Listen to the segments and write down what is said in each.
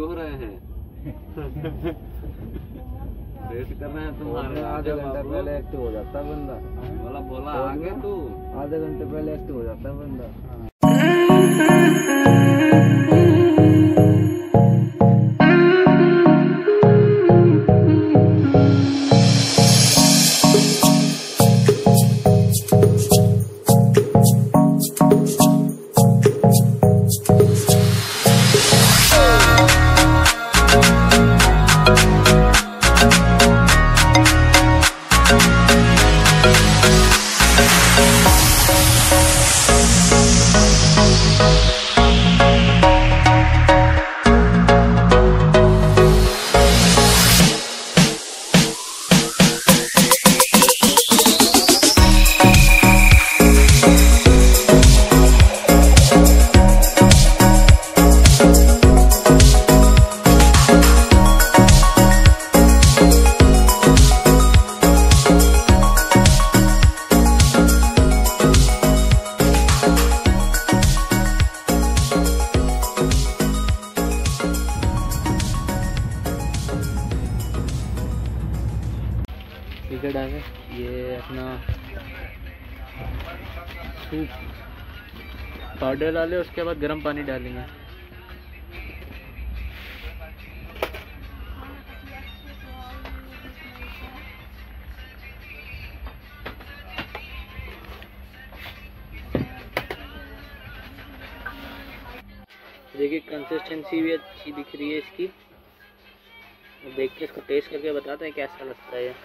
हो रहे हैं। वेट कर रहे हैं तुम्हारे। आधे घंटे पहले एक्टिव हो जाता है बंदा। बोला आगे तू। आधे घंटे पहले एक्टिव हो जाता है बंदा। टिकट आ गए। ये अपना सूप पाउडर डाले, उसके बाद गर्म पानी डालेंगे। देखिए कंसिस्टेंसी भी अच्छी दिख रही है इसकी। देख के इसको टेस्ट करके बताते हैं कैसा लगता है ये।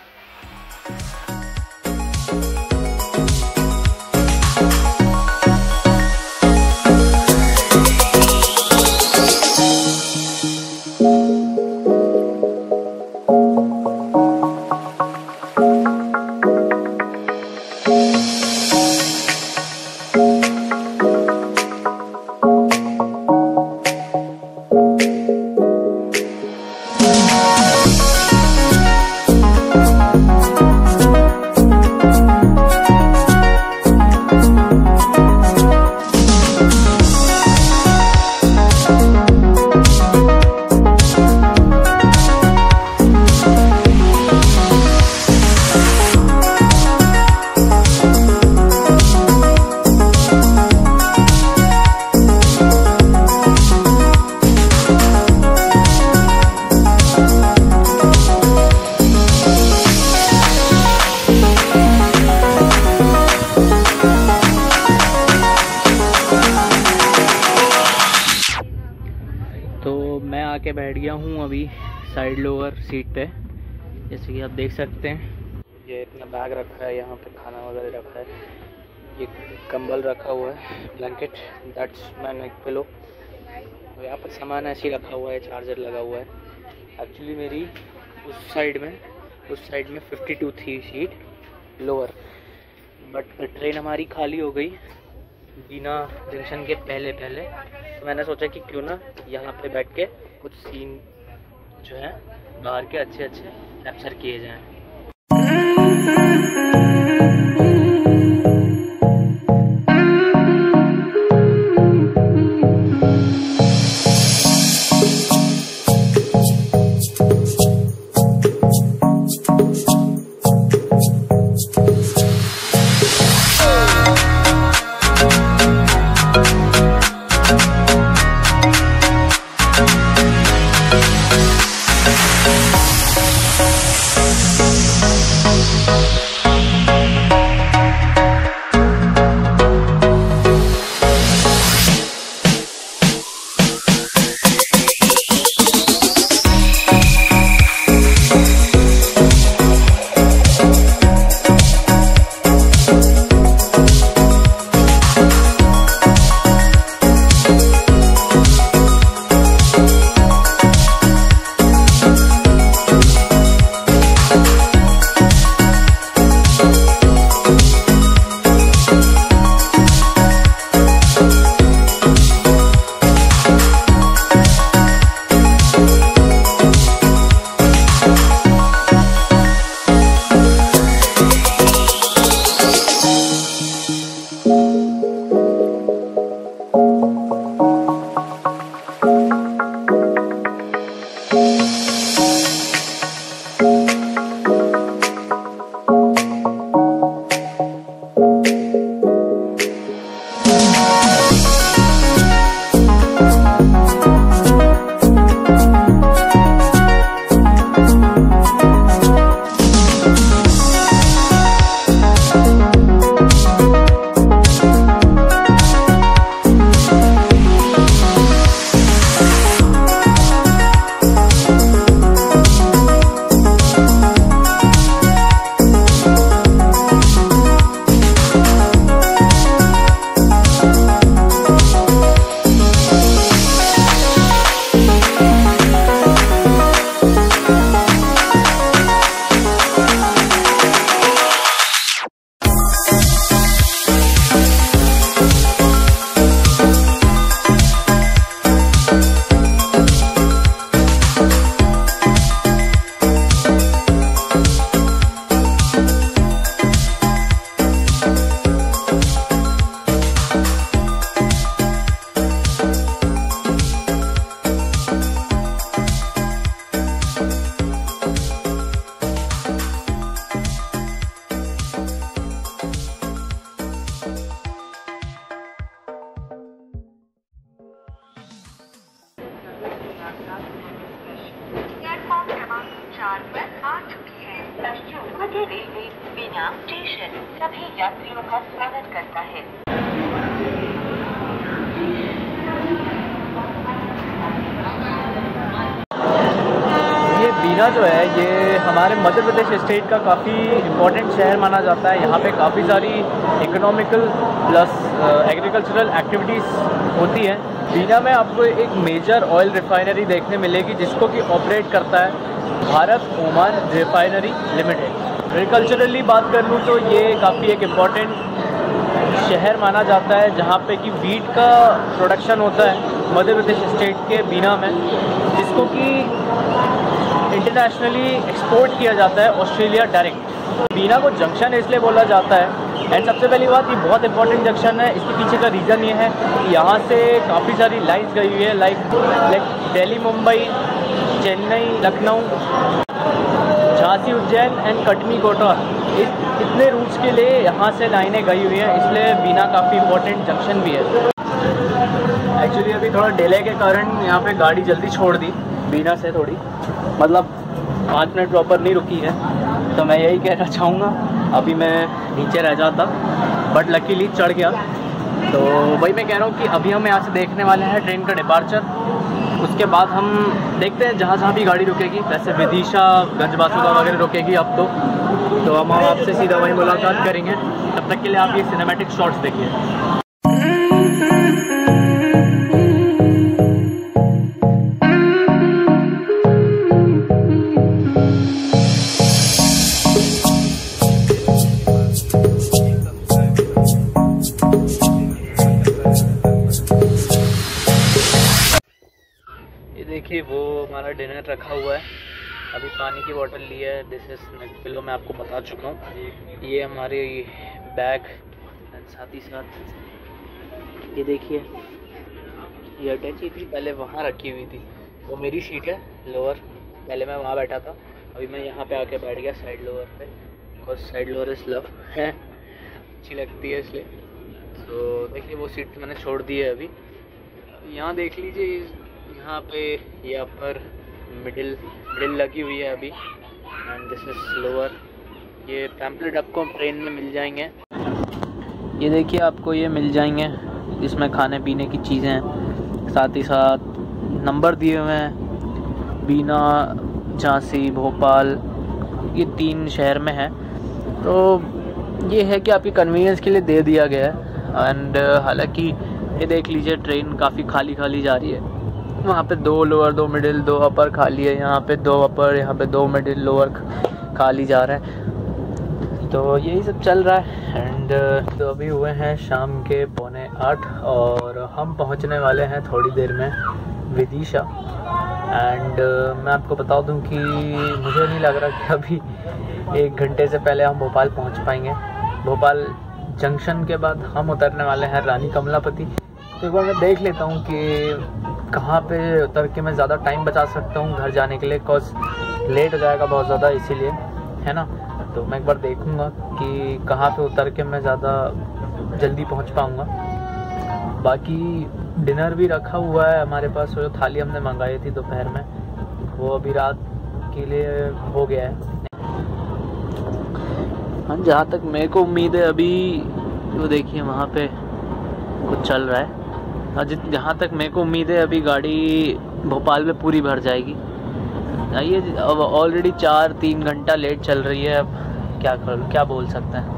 मैं आके बैठ गया हूँ अभी साइड लोअर सीट पे। जैसे कि आप देख सकते हैं, ये इतना बैग रखा है, यहाँ पे खाना वगैरह रखा है, ये कंबल रखा हुआ है, blanket, that's my neck pillow. यहाँ पर सामान ऐसे ही रखा हुआ है, चार्जर लगा हुआ है। एक्चुअली मेरी उस साइड में 52 थी सीट लोअर, बट ट्रेन हमारी खाली हो गई बीना जंक्शन के पहले। तो मैंने सोचा कि क्यों ना यहाँ पे बैठ के कुछ सीन जो है बाहर के अच्छे कैप्चर किए जाएं। आ चुकी है। पश्चिम मध्य रेलवे बीना स्टेशन सभी यात्रियों का स्वागत करता है। ये बीना जो है ये हमारे मध्य प्रदेश स्टेट का काफ़ी इम्पोर्टेंट शहर माना जाता है। यहाँ पे काफ़ी सारी इकोनॉमिकल प्लस एग्रीकल्चरल एक्टिविटीज़ होती हैं। बीना में आपको एक मेजर ऑयल रिफाइनरी देखने मिलेगी जिसको कि ऑपरेट करता है Bharat Oman refinery limited. Agriculturally बात कर लूँ तो ये काफ़ी एक इम्पॉर्टेंट शहर माना जाता है जहाँ पे कि वीट का प्रोडक्शन होता है मध्य प्रदेश स्टेट के बीना में, जिसको कि इंटरनेशनली एक्सपोर्ट किया जाता है ऑस्ट्रेलिया डायरेक्ट। बीना को जंक्शन इसलिए बोला जाता है। एंड सबसे पहली बात, ये बहुत इंपॉर्टेंट जंक्शन है। इसके पीछे का रीज़न ये है कि यहाँ से काफ़ी सारी लाइन्स गई हुई है, लाइक दिल्ली मुंबई, चेन्नई, लखनऊ, झांसी उज्जैन एंड कटनी कोटा, इतने रूट्स के लिए यहाँ से लाइनें गई हुई हैं, इसलिए बीना काफ़ी इंपॉर्टेंट जंक्शन भी है। एक्चुअली अभी थोड़ा डिले के कारण यहाँ पे गाड़ी जल्दी छोड़ दी बीना से, थोड़ी मतलब 5 मिनट प्रॉपर नहीं रुकी है। तो मैं यही कहना चाहूँगा, अभी मैं नीचे रह जाता बट लकीली चढ़ गया। तो वही मैं कह रहा हूँ कि अभी हम यहाँ से देखने वाले हैं ट्रेन का डिपार्चर। उसके बाद हम देखते हैं जहाँ जहाँ भी गाड़ी रुकेगी, वैसे विदिशा, गंजबासुदा वगैरह रुकेगी अब तो हम आपसे सीधा वही मुलाकात करेंगे। तब तक के लिए आप ये सिनेमैटिक शॉट्स देखिए। देखिए वो हमारा डिनर रखा हुआ है, अभी पानी की बोतल ली है, दिस इज पिलो मैं आपको बता चुका हूँ। ये हमारे बैग, साथ ही साथ ये देखिए ये अटैची थी, पहले वहाँ रखी हुई थी, वो मेरी सीट है लोअर, पहले मैं वहाँ बैठा था, अभी मैं यहाँ पे आके बैठ गया साइड लोअर पे, because side lower is love है, अच्छी लगती है इसलिए। तो देखिए वो सीट मैंने छोड़ दी है अभी। यहाँ देख लीजिए, यहाँ पे ये अपर मिडिल लगी हुई है अभी, एंड दिस इज लोअर। ये पैम्पलेट आपको ट्रेन में मिल जाएंगे, ये देखिए आपको ये मिल जाएंगे, इसमें खाने पीने की चीज़ें हैं, साथ ही साथ नंबर दिए हुए हैं, बीना, झांसी, भोपाल, ये 3 शहर में है। तो ये है कि आपकी कन्वीनियंस के लिए दे दिया गया है। एंड हालांकि ये देख लीजिए ट्रेन काफ़ी खाली जा रही है, वहाँ पे 2 लोअर 2 मिडिल 2 अपर खाली है, यहाँ पे 2 अपर, यहाँ पे 2 मिडिल लोअर खाली जा रहा है। तो यही सब चल रहा है। एंड तो अभी हुए हैं शाम के 7:45 और हम पहुँचने वाले हैं थोड़ी देर में विदिशा। एंड मैं आपको बता दूं कि मुझे नहीं लग रहा कि अभी 1 घंटे से पहले हम भोपाल पहुँच पाएंगे। भोपाल जंक्शन के बाद हम उतरने वाले हैं रानी कमलापति। तो एक बार मैं देख लेता हूँ कि कहाँ पे उतर के मैं ज़्यादा टाइम बचा सकता हूँ घर जाने के लिए, बिकॉज लेट हो जाएगा बहुत ज़्यादा, इसीलिए है ना। तो मैं एक बार देखूँगा कि कहाँ पे उतर के मैं ज़्यादा जल्दी पहुँच पाऊँगा। बाकी डिनर भी रखा हुआ है हमारे पास, जो थाली हमने मंगाई थी दोपहर में, वो अभी रात के लिए हो गया है। हाँ, जहाँ तक मेरे को उम्मीद है अभी वो देखिए वहाँ पे कुछ चल रहा है। जहाँ तक मेरे को उम्मीद है अभी गाड़ी भोपाल में पूरी भर जाएगी। ये अब ऑलरेडी 4-3 घंटा लेट चल रही है, अब क्या बोल सकते हैं।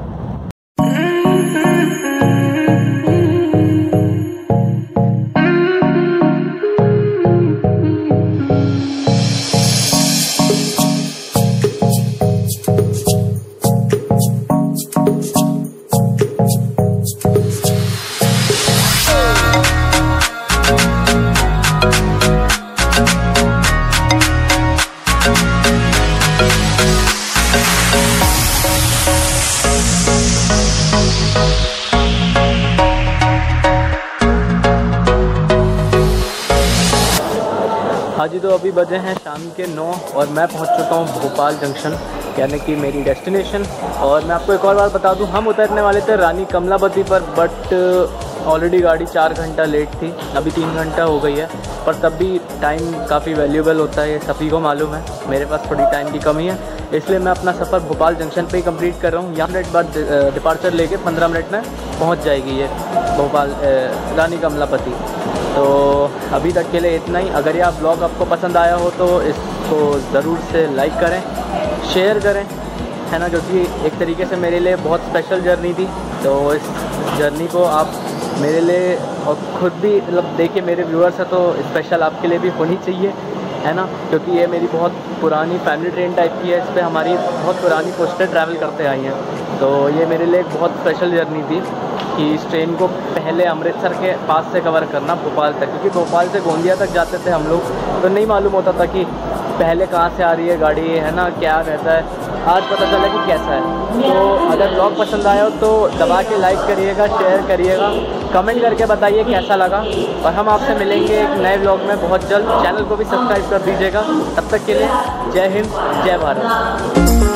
हाँ जी, तो अभी बजे हैं शाम के 9 और मैं पहुंच चुका हूं भोपाल जंक्शन, यानी कि मेरी डेस्टिनेशन। और मैं आपको एक और बात बता दूं, हम उतरने वाले थे रानी कमलापति पर, बट ऑलरेडी गाड़ी 4 घंटा लेट थी, अभी 3 घंटा हो गई है, पर तब भी टाइम काफ़ी वैल्यूएबल होता है, ये सभी को मालूम है। मेरे पास थोड़ी टाइम की कमी है, इसलिए मैं अपना सफ़र भोपाल जंक्शन पे ही कंप्लीट कर रहा हूँ। यहाँ मिनट बाद डिपार्चर लेके 15 मिनट में पहुँच जाएगी ये भोपाल रानी कमलापति। तो अभी तक के लिए इतना ही। अगर यह ब्लॉग आपको पसंद आया हो तो इसको ज़रूर से लाइक करें, शेयर करें, है ना, क्योंकि एक तरीके से मेरे लिए बहुत स्पेशल जर्नी थी। तो इस जर्नी को आप मेरे लिए और ख़ुद भी मतलब देखिए, मेरे व्यूअर्स हैं तो स्पेशल आपके लिए भी होनी चाहिए, है ना, क्योंकि ये मेरी बहुत पुरानी फैमिली ट्रेन टाइप की है। इस पर हमारी बहुत पुरानी पोस्टें ट्रैवल करते आई हैं। तो ये मेरे लिए एक बहुत स्पेशल जर्नी थी कि इस ट्रेन को पहले अमृतसर के पास से कवर करना भोपाल तक, क्योंकि भोपाल से गोंदिया तक जाते थे हम लोग, तो नहीं मालूम होता था कि पहले कहाँ से आ रही है गाड़ी, है ना, क्या रहता है। आज पता चला कि कैसा है। तो अगर ब्लॉग पसंद आया हो तो दबा के लाइक करिएगा, शेयर करिएगा, कमेंट करके बताइए कैसा लगा। और हम आपसे मिलेंगे एक नए ब्लॉग में बहुत जल्द। चैनल को भी सब्सक्राइब कर दीजिएगा। तब तक के लिए जय हिंद, जय भारत।